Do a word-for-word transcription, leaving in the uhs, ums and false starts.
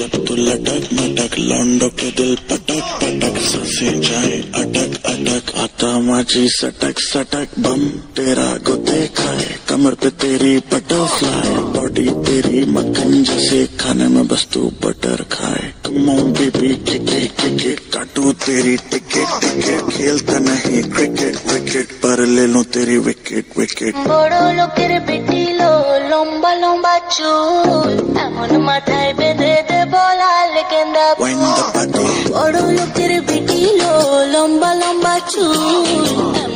जब तू लटक मटक लौंडो के दिल पटक पटक सांसें जाए अटक अटक आता माझी सटक सटक बम तेरा गुदे खाए कमर पे तेरी बटरफ्लाई बॉडी तेरी मक्खन जैसे खाने में बस तू बटर खाए come on baby kick kick काटू तेरी टिकट टिकट खेलता नहीं क्रिकेट क्रिकेट पर ले लूं तेरी विकेट विकेट बड़ो लोकेर बेटी लो लंबा लंबा चूल एमन माথায় বেঁধে দেব লাল গেন্দা বড় লোকের বেটি লো লম্বা লম্বা চুল